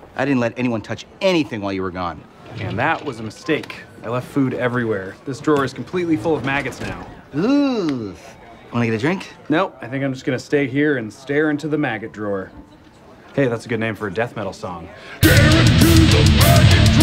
I didn't let anyone touch anything while you were gone. And that was a mistake. I left food everywhere. This drawer is completely full of maggots now. Ooh. Want to get a drink? Nope, I think I'm just gonna stay here and stare into the maggot drawer. Hey, that's a good name for a death metal song. Get into the maggot drawer.